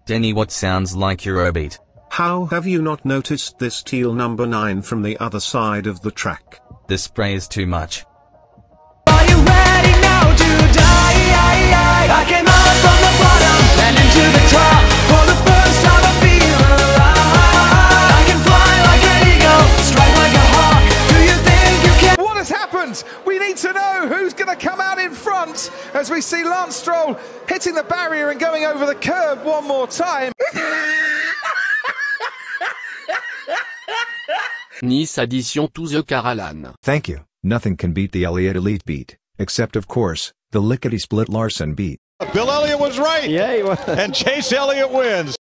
Denny, what sounds like Eurobeat? How have you not noticed this teal number 9 from the other side of the track? The spray is too much. Are you ready now to die? I came out from the bottom and into the top. For the first time I feel alive. I can fly like an eagle, strike like a hawk. Do you think you can? What has happened? We need to know who's going to come out in front as we see Lance Stroll hitting the barrier and going over the curb one more time. Nice addition to the Caralan. Thank you. Nothing can beat the Elliott Elite beat, except of course, the lickety-split Larson beat. Bill Elliott was right. Yeah, he was. And Chase Elliott wins.